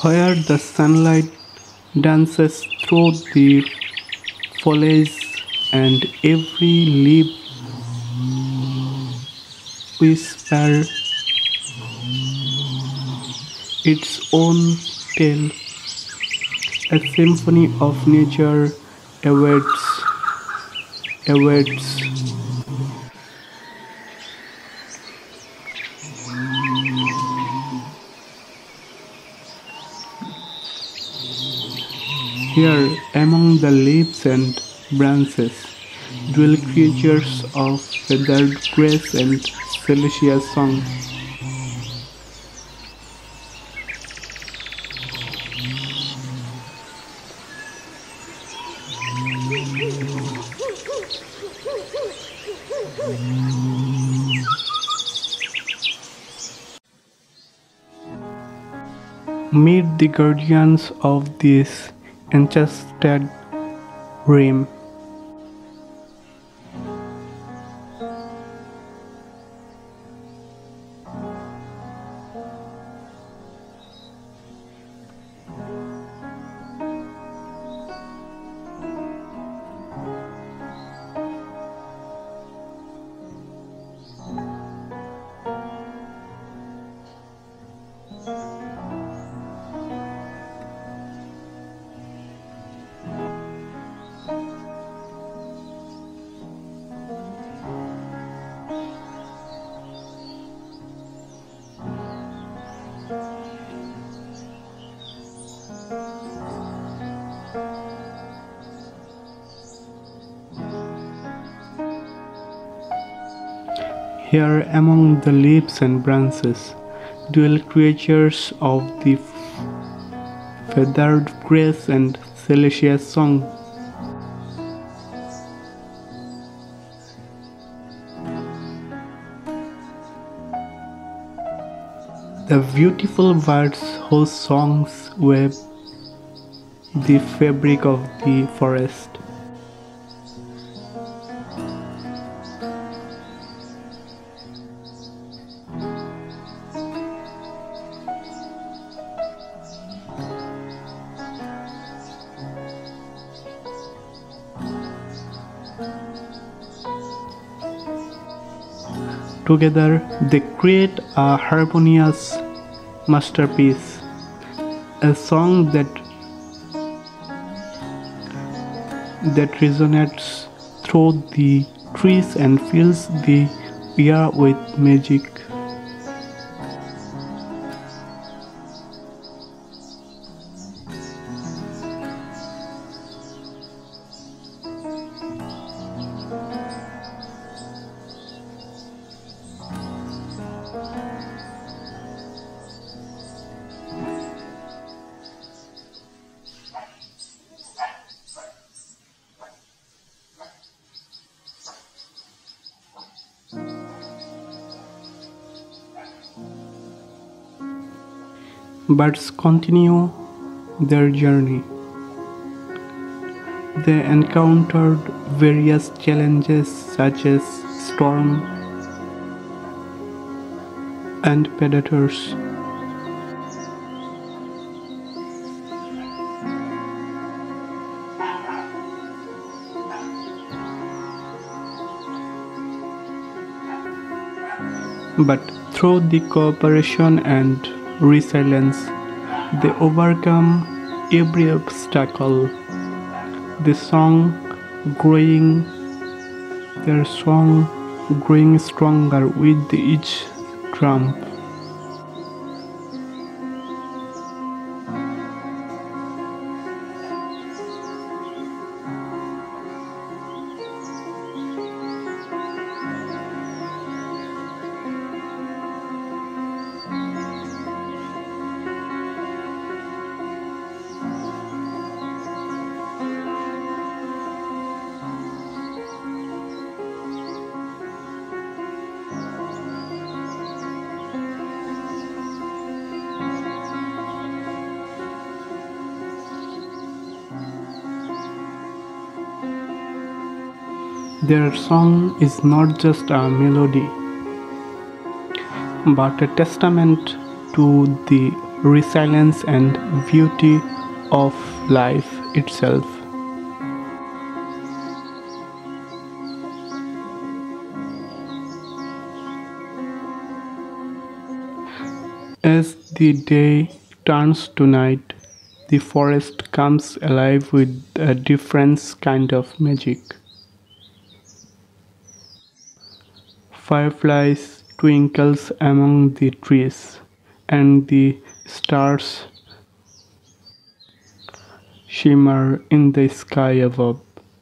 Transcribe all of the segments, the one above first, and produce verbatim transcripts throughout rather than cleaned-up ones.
where the sunlight dances through the foliage and every leaf whispers its own tale. A symphony of nature awaits, awaits. Here, among the leaves and branches, dwell creatures of feathered grace and celestial song. Meet the guardians of this enchanted realm. Here among the leaves and branches dwell creatures of the feathered grace and celestial song. The beautiful birds whose songs weave the fabric of the forest. Together, they create a harmonious masterpiece, a song that that resonates through the trees and fills the air with magic. Birds continue their journey. They encountered various challenges such as storm and predators. But through the cooperation and resilience, they overcome every obstacle. The song growing, their song growing stronger with each drum. Their song is not just a melody, but a testament to the resilience, and beauty of life itself. As the day turns to night, the forest comes alive with a different kind of magic. Fireflies twinkles among the trees, and the stars shimmer in the sky above.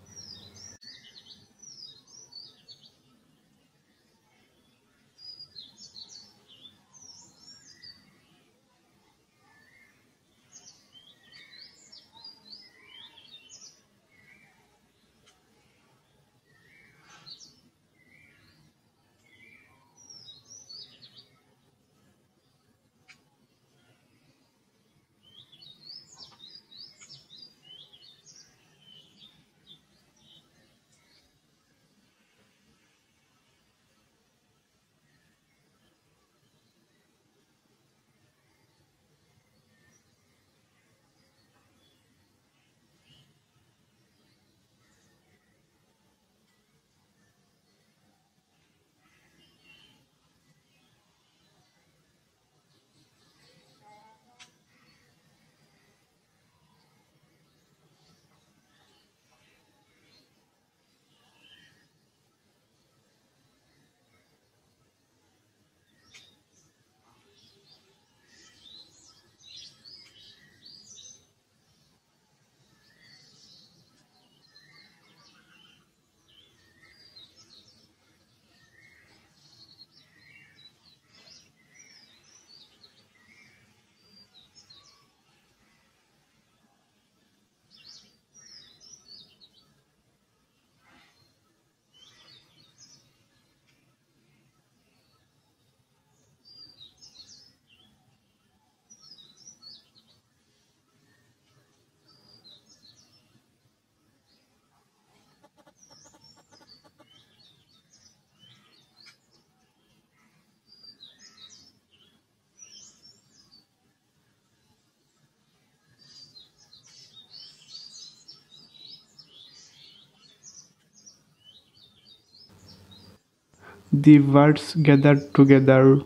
The birds gather together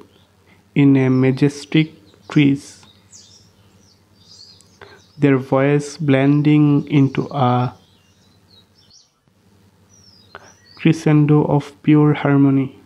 in a majestic trees, their voice blending into a crescendo of pure harmony.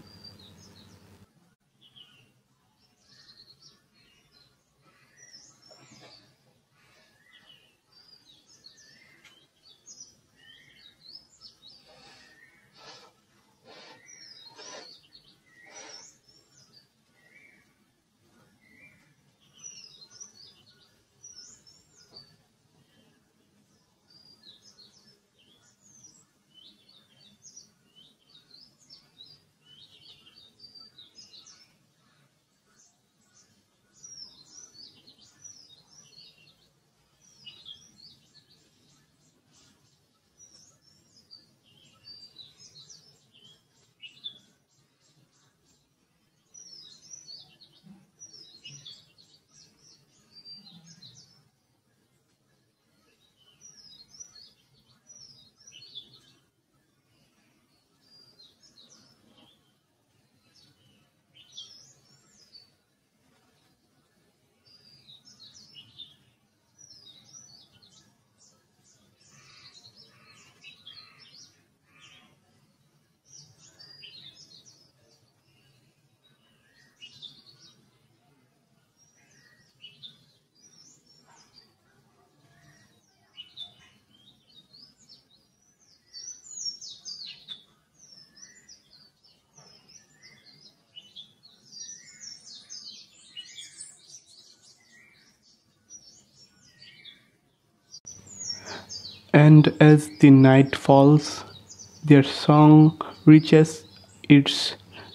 And as the night falls, their song reaches its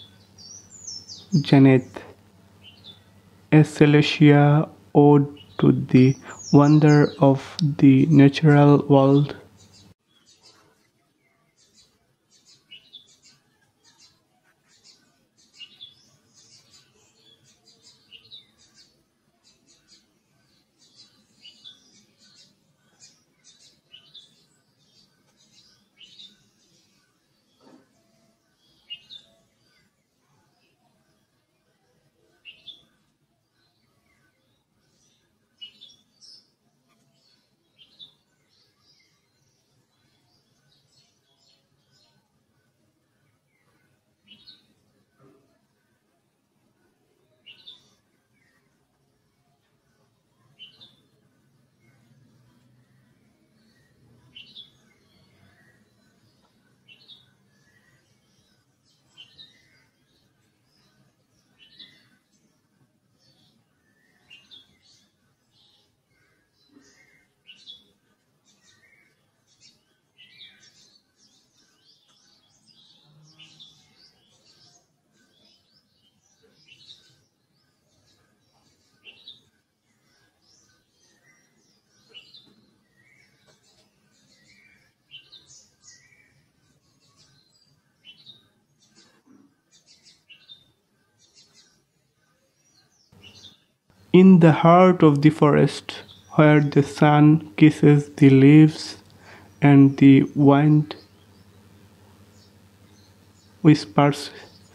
zenith, a celestial ode to the wonder of the natural world. In the heart of the forest, where the sun kisses the leaves and the wind whispers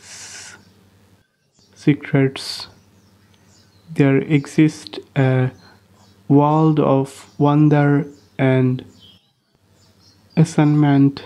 secrets, there exists a world of wonder and astonishment.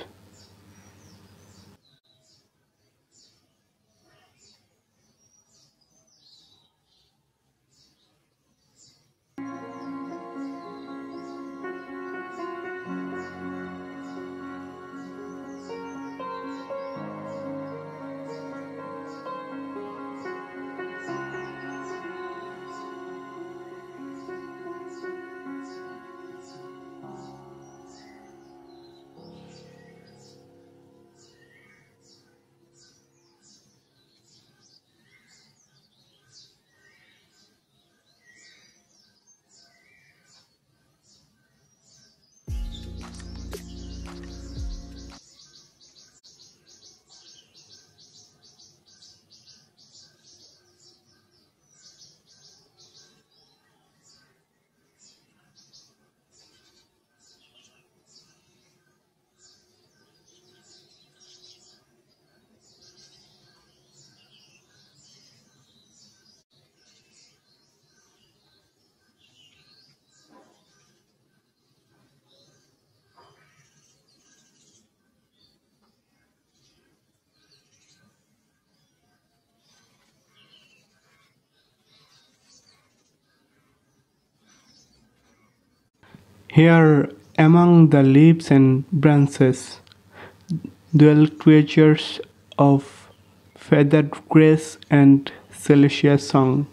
Here, among the leaves and branches, dwell creatures of feathered grace and celestial song.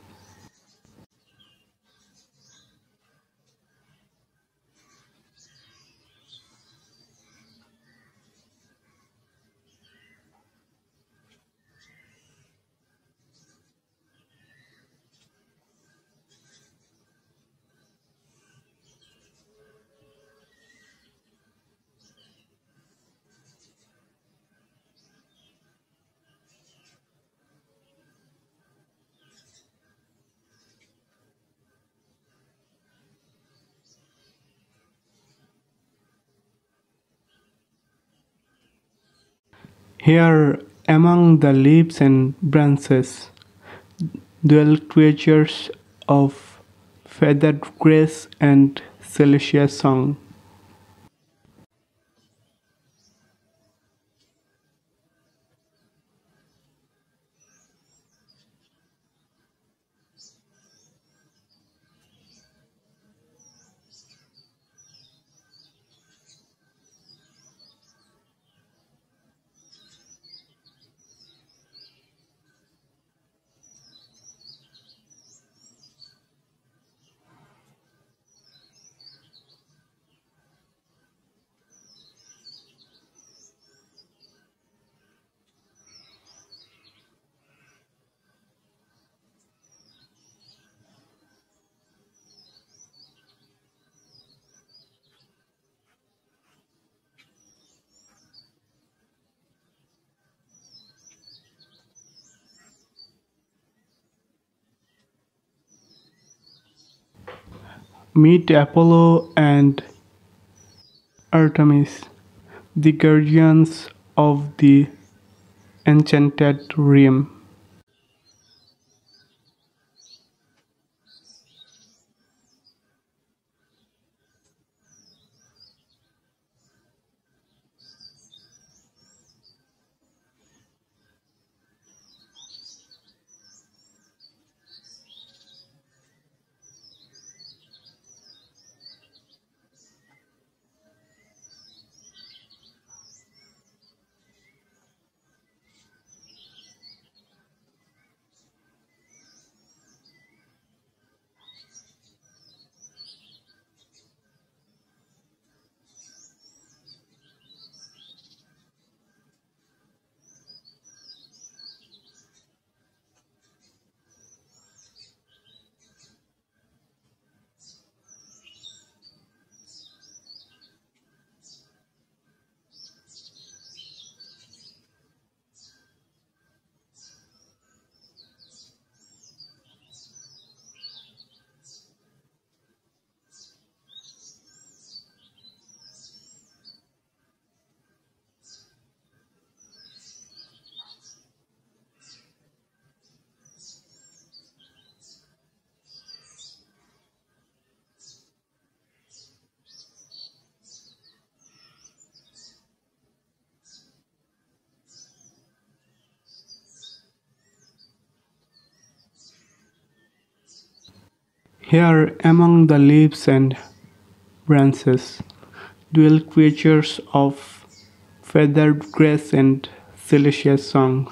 Here, among the leaves and branches, dwell creatures of feathered grace and celestial song. Meet Apollo and Artemis, the guardians of the enchanted realm. Here among the leaves and branches dwell creatures of feathered grace and celestial song.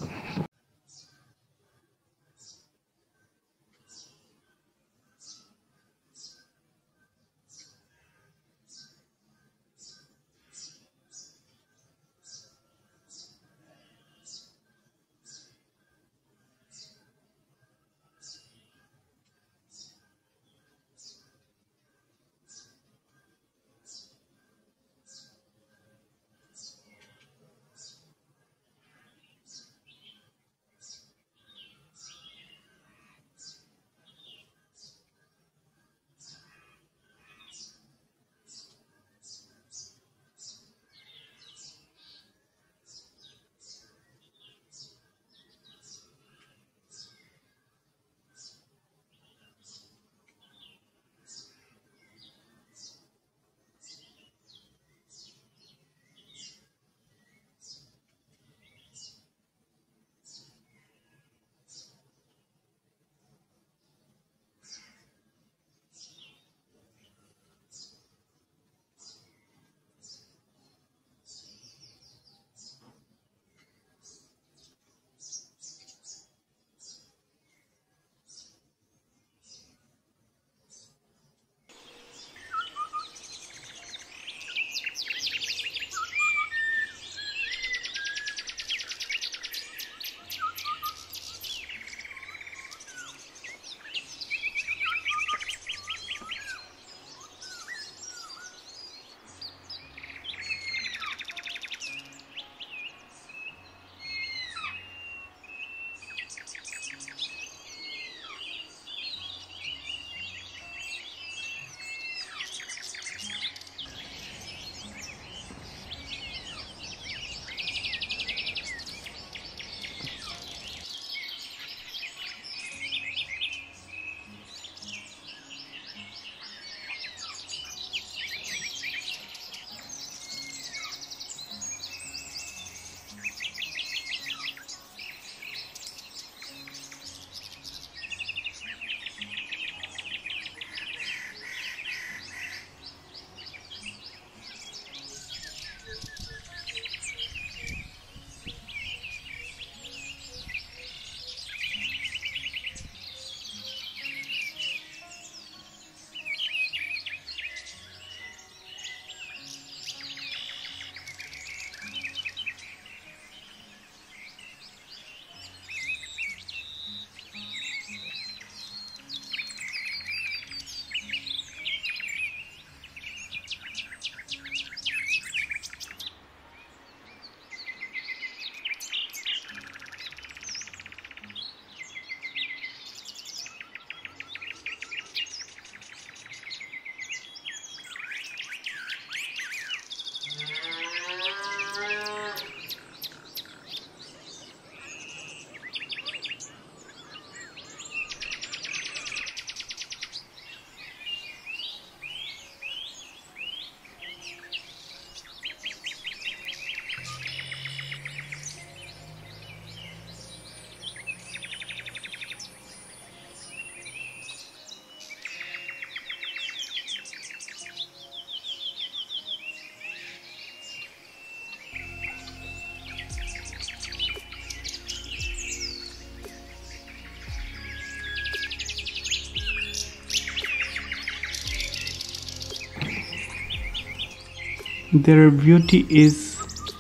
Their beauty is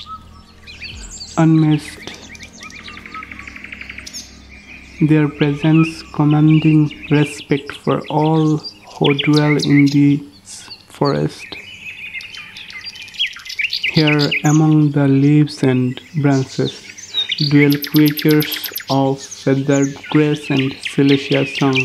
unmatched, their presence commanding respect for all who dwell in this forest. Here among the leaves and branches dwell creatures of feathered grace and celestial song.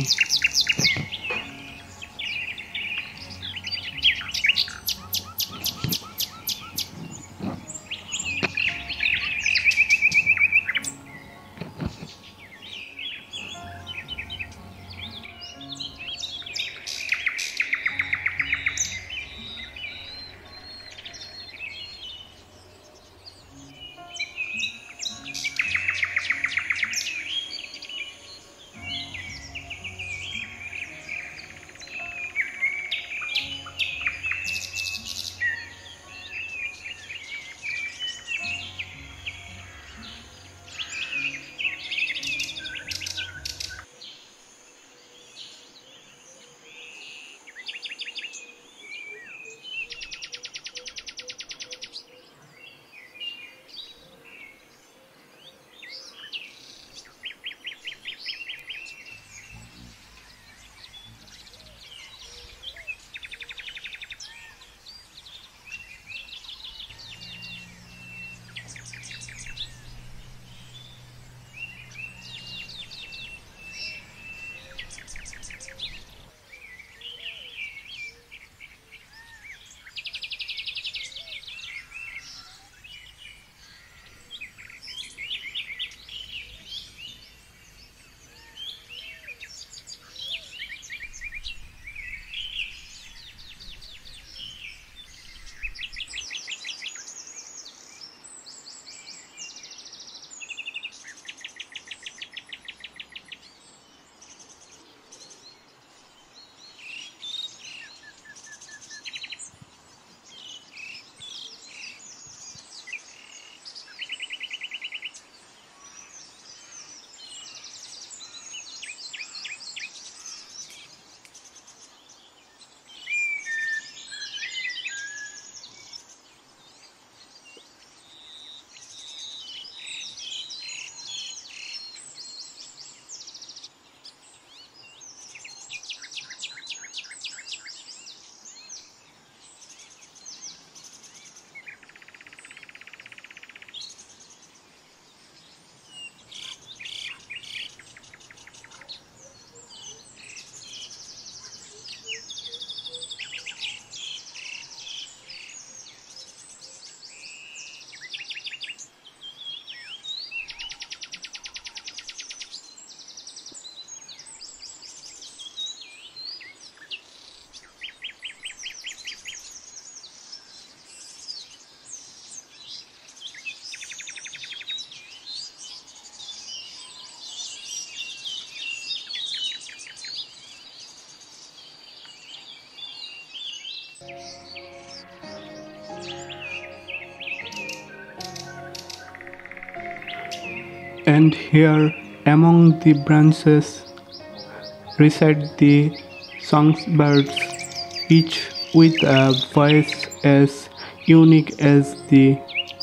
And here, among the branches, reside the songbirds, each with a voice as unique as the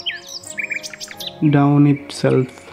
dawn itself.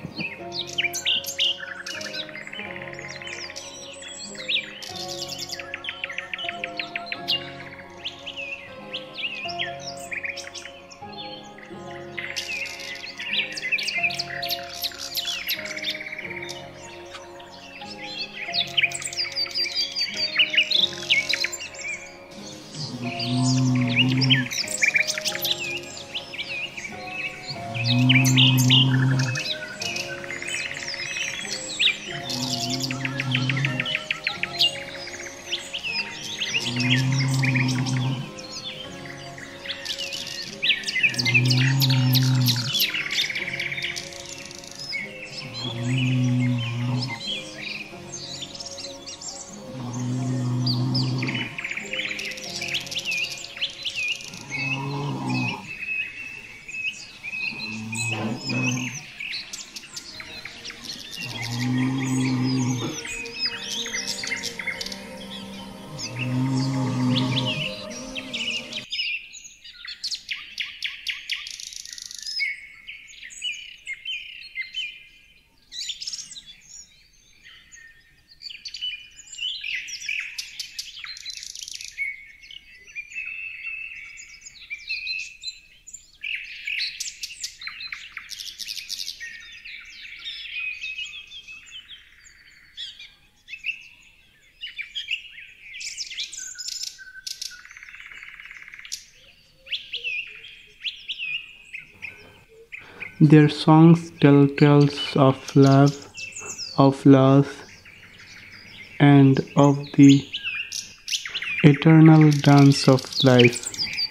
Their songs tell tales of love, of loss, and of the eternal dance of life.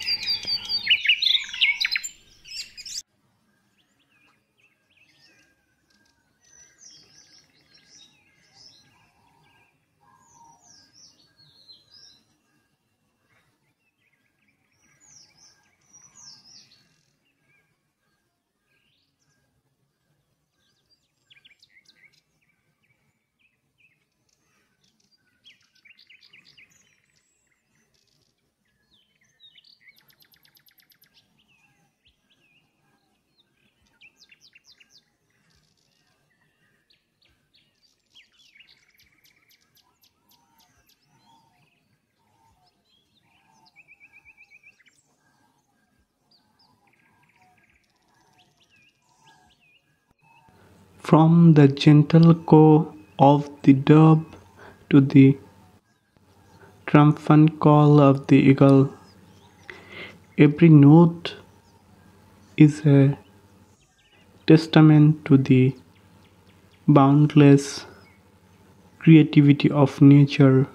From the gentle coo of the dove to the triumphant call of the eagle, every note is a testament to the boundless creativity of nature.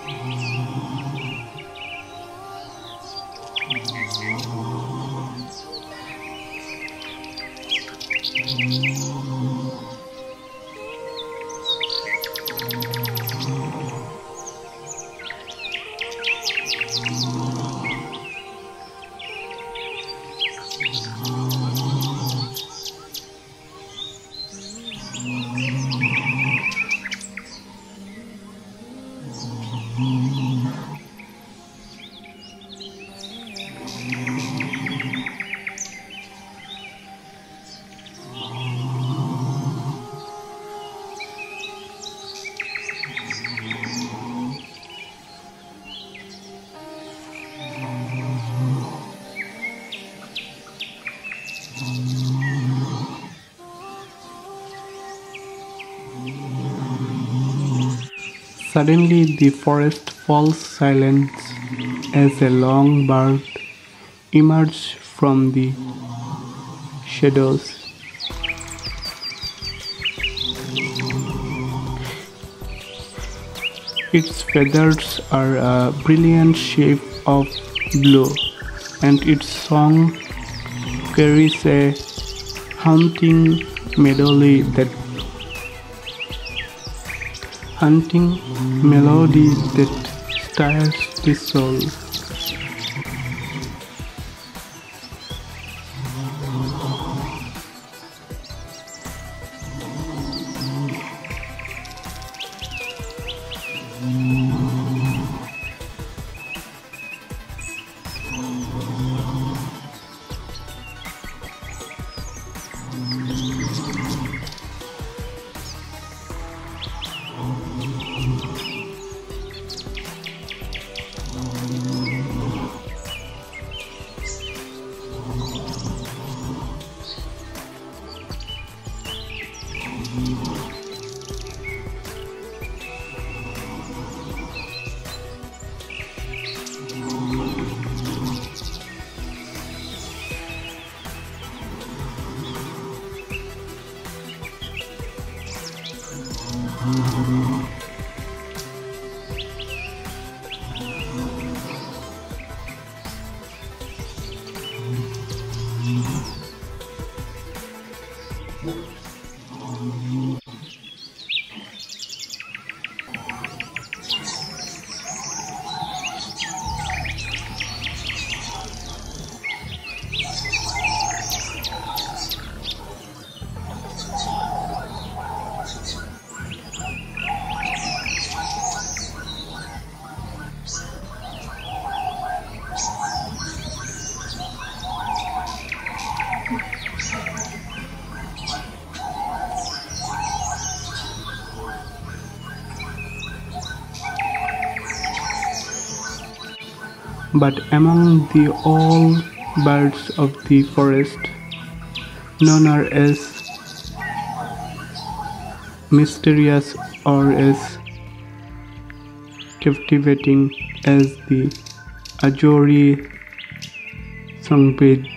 Suddenly the forest falls silent as a long bird emerges from the shadows. Its feathers are a brilliant shade of blue, and its song carries a haunting melody that haunting melody that stirs the soul. But among the all birds of the forest, none are as mysterious or as captivating as the Ajori songbird.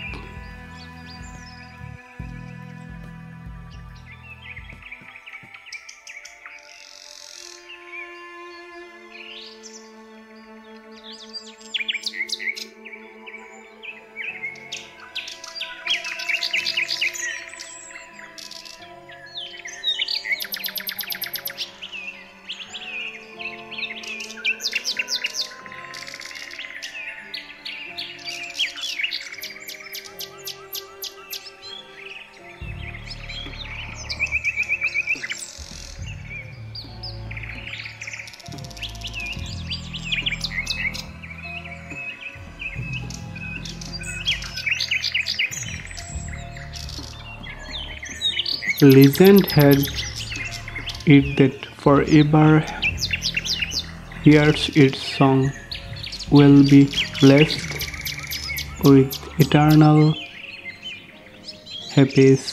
Legend had it that forever hears its song will be blessed with eternal happiness.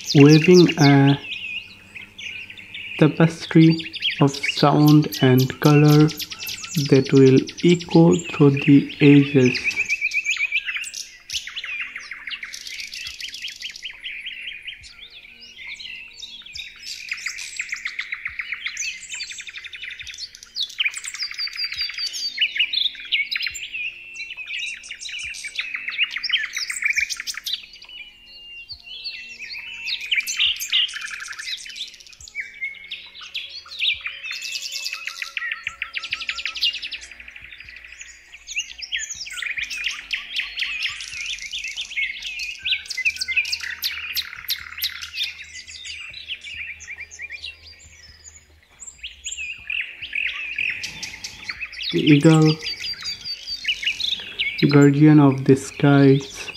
weaving a tapestry of sound and color that will echo through the ages. The eagle, guardian of the skies,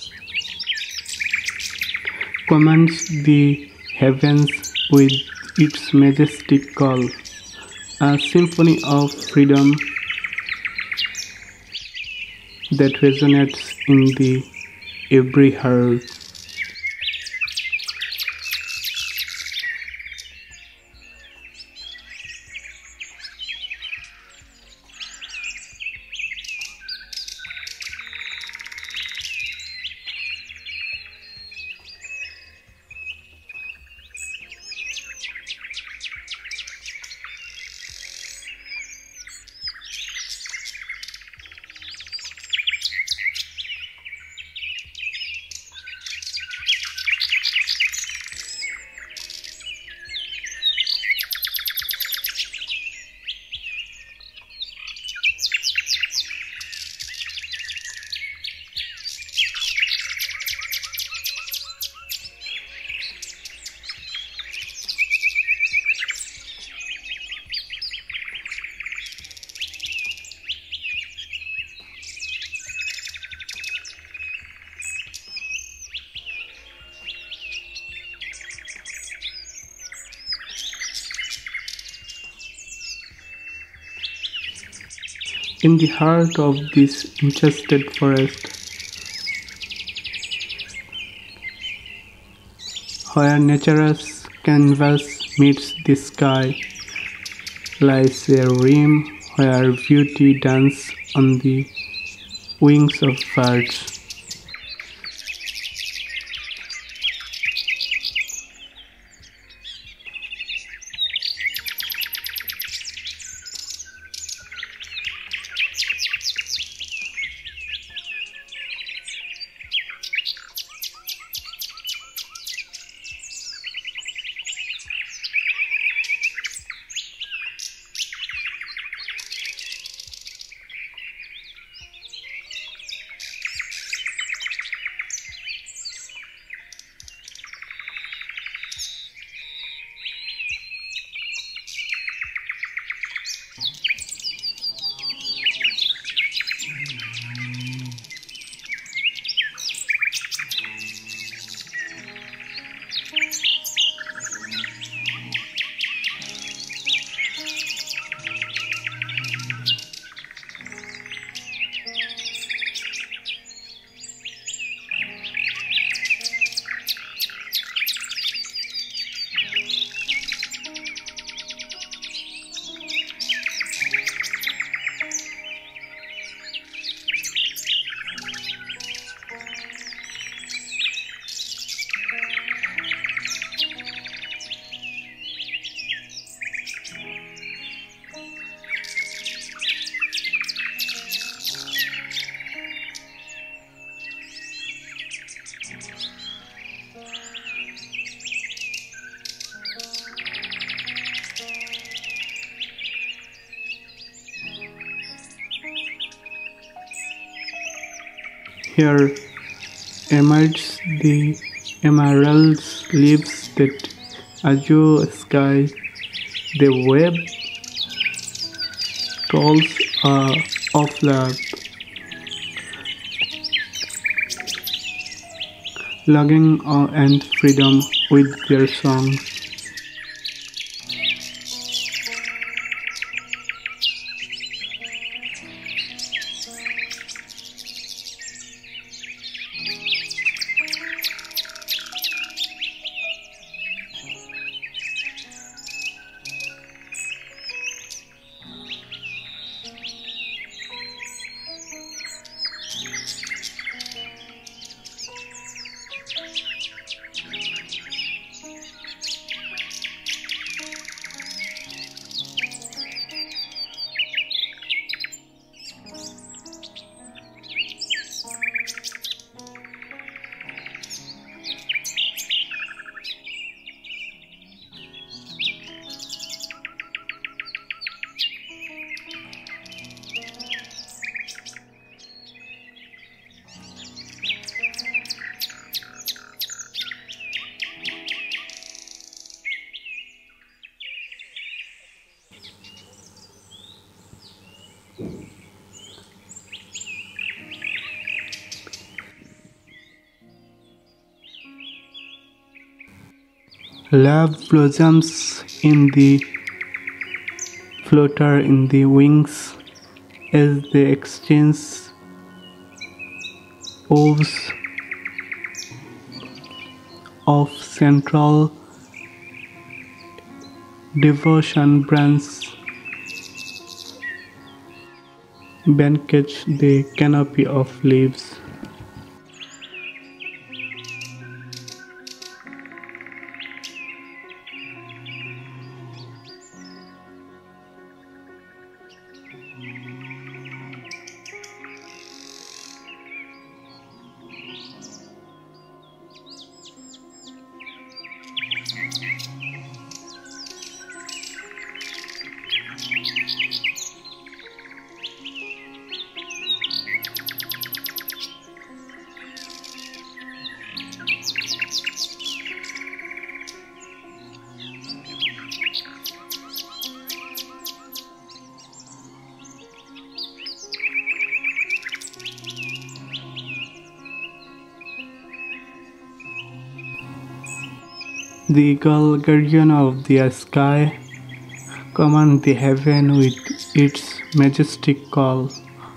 commands the heavens with its majestic call, a symphony of freedom that resonates in the every heart. In the heart of this enchanted forest, where nature's canvas meets the sky, lies a realm where beauty dances on the wings of birds. Here emerges the emerald leaves that azure sky. The web calls are of love, longing and freedom with their song. Love blossoms in the flutter in the wings as they exchange oaths of central devotion branch blanket the canopy of leaves. The eagle, guardian of the sky, commands the heaven with its majestic call,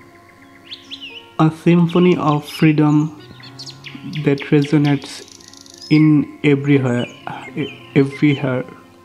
a symphony of freedom that resonates in everywhere, everywhere.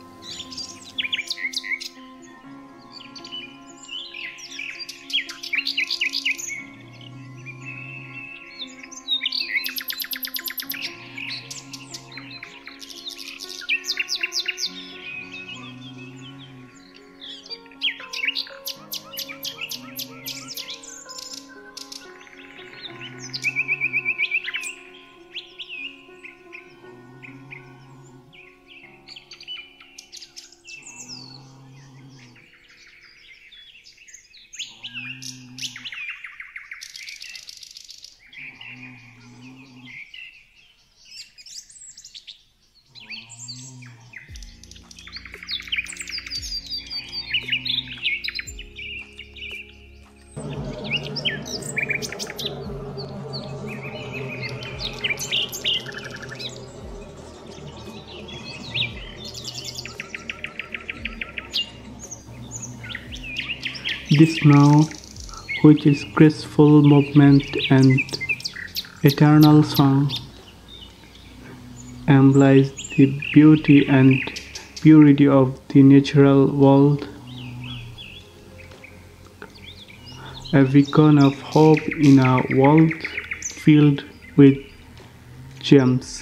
The snow, which is graceful movement and eternal song, embellishes the beauty and purity of the natural world, a beacon of hope in a world filled with gems.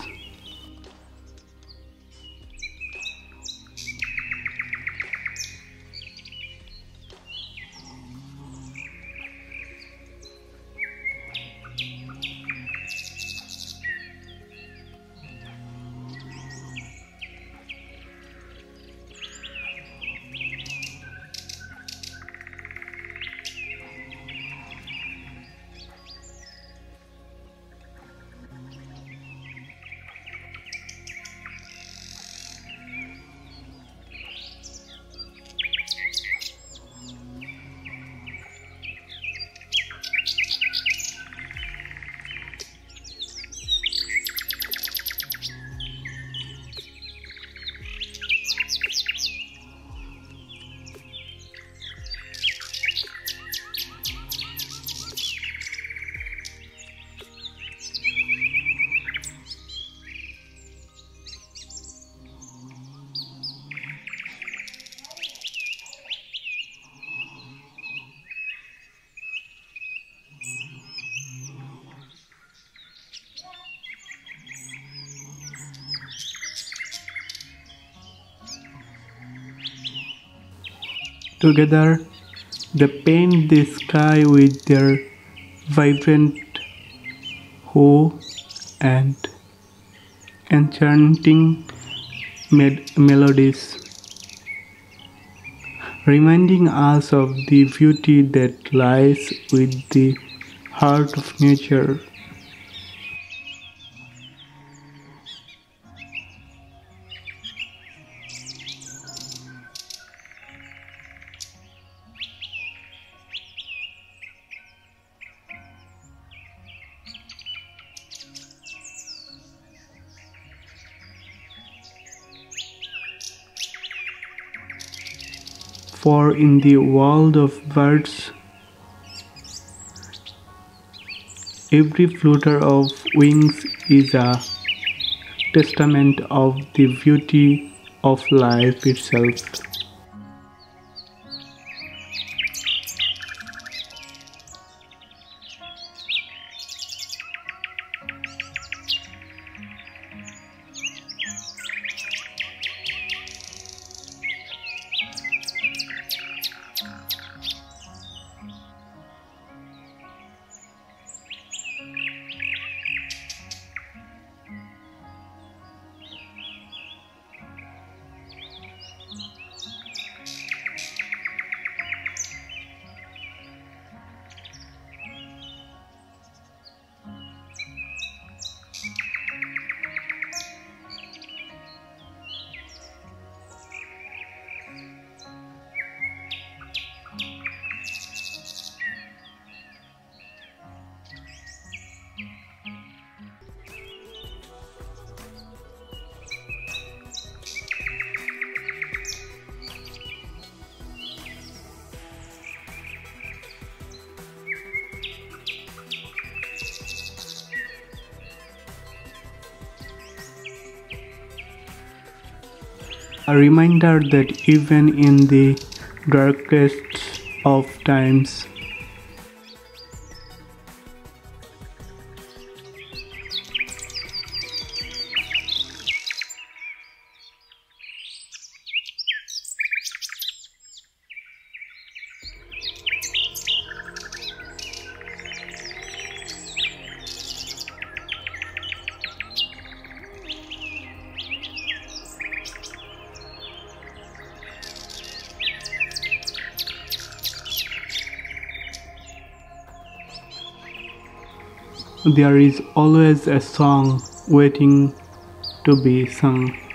Together, they paint the sky with their vibrant hue and enchanting med- melodies, reminding us of the beauty that lies with the heart of nature. For in the world of birds, every flutter of wings is a testament of the beauty of life itself. A reminder that even in the darkest of times, there is always a song waiting to be sung.